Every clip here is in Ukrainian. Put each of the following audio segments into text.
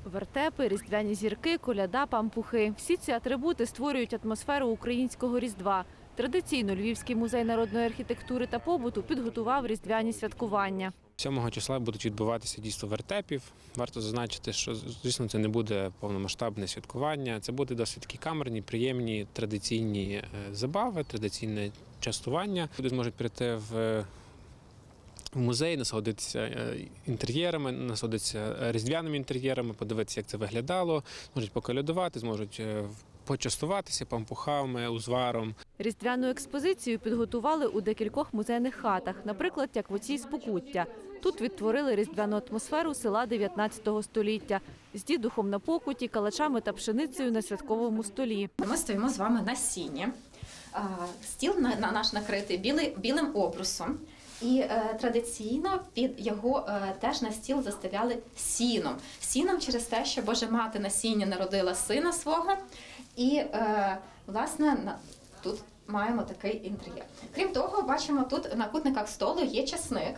Вертепи, різдвяні зірки, коляда, пампухи – всі ці атрибути створюють атмосферу українського Різдва. Традиційно Львівський музей народної архітектури та побуту підготував різдвяні святкування. 7 числа будуть відбуватися дійство вертепів. Варто зазначити, що, звісно, це не буде повномасштабне святкування. Це буде досить такі камерні, приємні, традиційні забави, традиційне частування. Люди зможуть прийти в музей, насолодитися інтер'єрами, насолодитися різдвяними інтер'єрами, подивитися, як це виглядало, зможуть поколядувати, зможуть почастуватися пампухами, узваром. Різдвяну експозицію підготували у декількох музейних хатах, наприклад, як в оцій з Покуття. Тут відтворили різдвяну атмосферу села 19 століття з дідухом на покуті, калачами та пшеницею на святковому столі. Ми стоїмо з вами на сіні. Стіл наш накритий білим обрусом. І традиційно під його теж на стіл застеляли сіном. Сіном через те, що Божа Мати на сіні народила сина свого. І, власне, тут маємо такий інтер'єр. Крім того, бачимо, тут на кутниках столу є часник.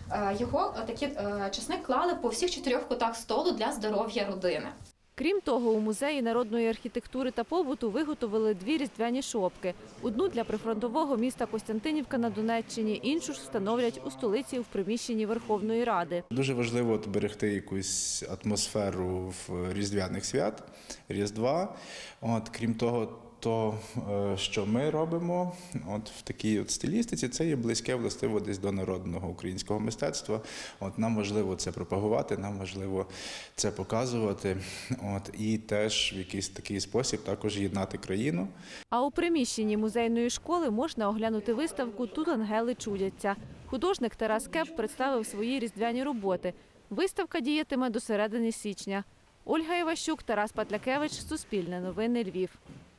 Часник клали по всіх 4 кутах столу для здоров'я родини. Крім того, у музеї народної архітектури та побуту виготовили 2 різдвяні шопки. Одну для прифронтового міста Костянтинівка на Донеччині, іншу ж встановлять у столиці в приміщенні Верховної Ради. Дуже важливо берегти якусь атмосферу в різдвяних свят, Різдва. Крім того, що ми робимо в такій стилістиці, це є близьке властиво десь до народного українського мистецтва. Нам важливо це пропагувати, нам важливо це показувати і теж в якийсь такий спосіб також єднати країну. А у приміщенні музейної школи можна оглянути виставку «Тут ангели чудяться». Художник Тарас Кеп представив свої різдвяні роботи. Виставка діятиме до середини січня. Ольга Іващук, Тарас Патлякевич, Суспільне новини, Львів.